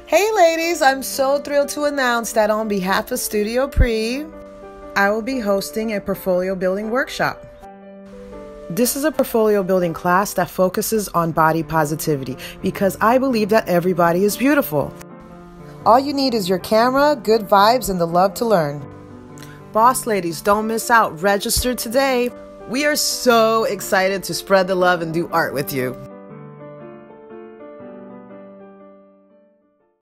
Hey ladies, I'm so thrilled to announce that on behalf of Studio Pre, I will be hosting a portfolio building workshop. This is a portfolio building class that focuses on body positivity because I believe that everybody is beautiful. All you need is your camera, good vibes, and the love to learn. Boss ladies, don't miss out. Register today. We are so excited to spread the love and do art with you.